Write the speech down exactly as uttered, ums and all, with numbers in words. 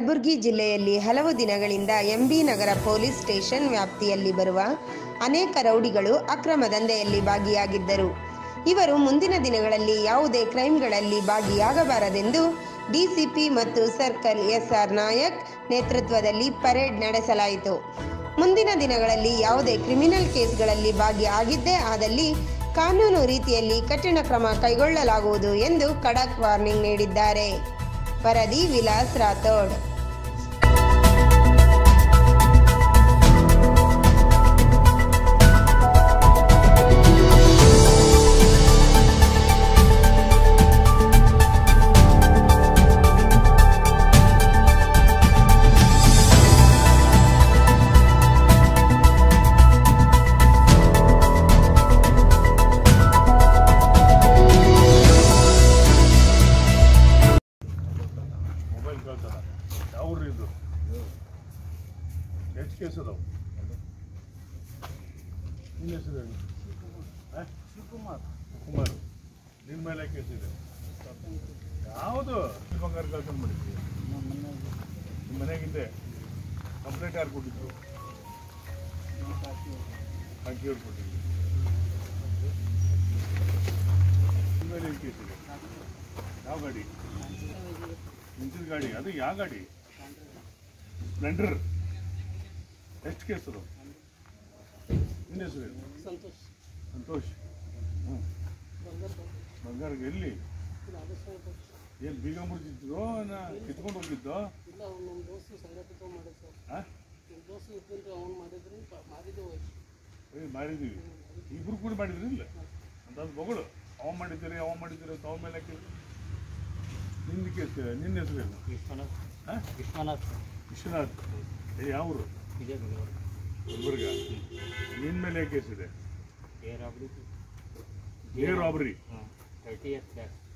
ಕಲಬುರಗಿ ಜಿಲ್ಲೆಯಲ್ಲಿ ಹಲವು ದಿನಗಳಿಂದ ಎಂಬಿ ನಗರ ಪೊಲೀಸ್ ಸ್ಟೇಷನ್ ವ್ಯಾಪ್ತಿಯಲ್ಲಿ ಬರುವ ಅನೇಕ ರೌಡಿಗಳು ಅಕ್ರಮ ದಂಧೆಯಲ್ಲಿ ಭಾಗಿಯಾಗಿದ್ದರು. ಇವರು ಮುಂದಿನ ದಿನಗಳಲ್ಲಿ ಯಾವುದೇ ಕ್ರೈಮ್ಗಳಲ್ಲಿ ಭಾಗಿಯಾಗಬಾರದೆಂದು ಡಿಸಿಪಿ ಮತ್ತು ಸರ್ಕಲ್ ಎಸ್ಆರ್ ನಾಯಕ್ ನೇತೃತ್ವದಲ್ಲಿ ಪರೇಡ್ ನಡೆಸಲಾಯಿತು. ಮುಂದಿನ ದಿನಗಳಲ್ಲಿ ಯಾವುದೇ ಕ್ರಿಮಿನಲ್ ಕೇಸ್ಗಳಲ್ಲಿ ಭಾಗಿಯಾಗಿದ್ದೇ ಆದಲ್ಲಿ ಕಾನೂನು ರೀತಿಯಲ್ಲಿ ಕಠಿಣ ಕ್ರಮ ಕೈಗೊಳ್ಳಲಾಗುವುದು ಎಂದು ಖಡಕ್ ವಾರ್ನಿಂಗ್ ನೀಡಿದ್ದಾರೆ. ವರದಿ ವಿಲಾಸ್ ರಾಥೋಡ್. ಯಾವ್ದು ಎಷ್ಟು ಕೇಸ್ ಅದಾವ? ನಿನ್ನ ಹೆಸರು ಶಿವಕುಮಾರ್. ಕುಮಾರ್, ನಿನ್ನ ಮೇಲೆ ಕೇಸ್ ಇದೆ. ಯಾವುದು ಬಂಗಾರ ಕಳ್ಕೊಂಡು ಮಾಡಿದ್ವಿ? ನಿಮ್ಮ ಮನೆಯಾಗಿದ್ದೆ. ಕಂಪ್ಲೇಂಟ್ ಯಾರು ಕೊಟ್ಟಿದ್ರು? ಕಾಕಿಯವ್ರು ಕೊಟ್ಟಿದ್ರು. ನಿಮ್ಮ ಮೇಲೆ ಏನು ಕೇಸ್ ಇದೆ? ಯಾವ ಗಾಡಿ? ಇಂಜಿನ್ ಗಾಡಿ. ಅದು ಯಾವ ಗಾಡಿ? ಸ್ಪ್ಲೆಂಡರ್. ಎಷ್ಟು ಕೇಸ್ ಅದು? ನಿನ್ನ ಹೆಸರು ಸಂತೋಷ್. ಸಂತೋಷ್. ಹ್ಞೂ. ಬಂಗಾರ ಎಲ್ಲಿ? ಏನು ಬೀಗ ಮುರಿದಿದ್ರು? ಕಿತ್ಕೊಂಡು ಹೋಗಿದ್ದು? ಮಾರಿದ್ದೀವಿ. ಇಬ್ರು ಕೂಡ ಮಾಡಿದ್ರಿ ಇಲ್ಲ ಅಂತಂದು ಬಗಳು. ಅವ ಮಾಡಿದ್ದೀರಿ ಅವ ಮಾಡಿದ್ದೀರಿ ಅಂತ ಅವ ಮೇಲೆ ಹಾಕಿ ನಿನ್ನ ಕೇಸ್. ನಿನ್ನ ಹೆಸರು ವಿಶ್ವನಾಥ್. ಹಾಂ, ವಿಶ್ವನಾಥ್. ವಿಶ್ವನಾಥ್ ಯಾವರು? ಗುಲ್ಬರ್ಗ. ನಿನ್ನ ಮೇಲೆ ಕೇಸ್ ಇದೆ? ಏ ರಾಬ್ರಿ. ಏ ರಾಬ್ರಿ. Thirty years back.